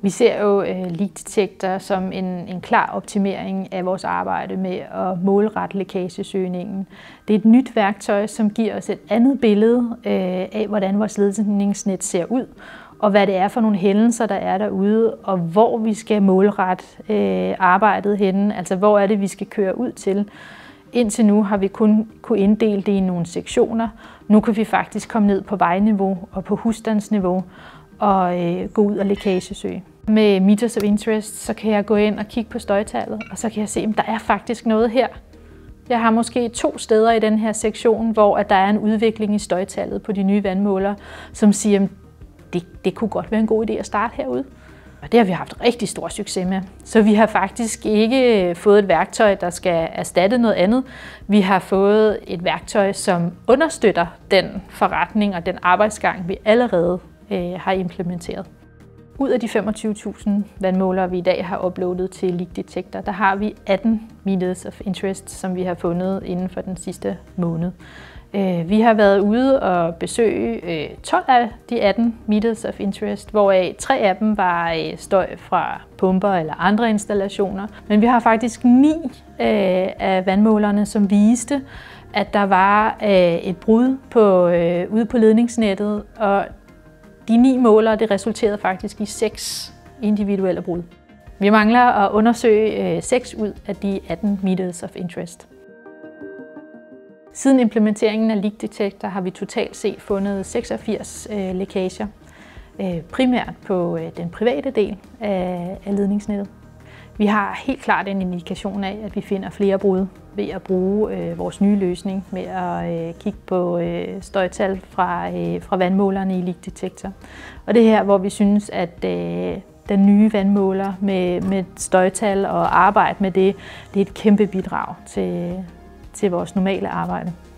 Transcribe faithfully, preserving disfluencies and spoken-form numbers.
Vi ser jo uh, leak detektor som en, en klar optimering af vores arbejde med at målrette lækagesøgningen. Det er et nyt værktøj, som giver os et andet billede uh, af, hvordan vores ledningsnet ser ud, og hvad det er for nogle hændelser, der er derude, og hvor vi skal målrette uh, arbejdet henne, altså hvor er det, vi skal køre ud til. Indtil nu har vi kun kunne inddele det i nogle sektioner. Nu kan vi faktisk komme ned på vejniveau og på husstandsniveau og øh, gå ud og lækagesøge. Med Meters of Interest, så kan jeg gå ind og kigge på støjtallet, og så kan jeg se, at der er faktisk noget her. Jeg har måske to steder i den her sektion, hvor at der er en udvikling i støjtallet på de nye vandmålere, som siger, at det, det kunne godt være en god idé at starte herude. Og det har vi haft rigtig stor succes med. Så vi har faktisk ikke fået et værktøj, der skal erstatte noget andet. Vi har fået et værktøj, som understøtter den forretning og den arbejdsgang, vi allerede øh, har implementeret. Ud af de femogtyve tusind vandmålere, vi i dag har uploadet til Leak Detektor, der har vi atten Meters of Interest, som vi har fundet inden for den sidste måned. Vi har været ude og besøge tolv af de atten Meters of Interest, hvoraf tre af dem var støj fra pumper eller andre installationer. Men vi har faktisk ni af vandmålerne, som viste, at der var et brud på, ude på ledningsnettet, og de ni målere, det resulterede faktisk i seks individuelle brud. Vi mangler at undersøge seks ud af de atten Meters of Interest. Siden implementeringen af Leak Detektor har vi totalt set fundet seksogfirs øh, lækager, øh, primært på øh, den private del af, af ledningsnettet. Vi har helt klart en indikation af, at vi finder flere brud ved at bruge øh, vores nye løsning med at øh, kigge på øh, støjtal fra, øh, fra vandmålerne i Leak Detektor. Og det er her, hvor vi synes, at øh, den nye vandmåler med, med støjtal og arbejde med det, det er et kæmpe bidrag til til vores normale arbejde.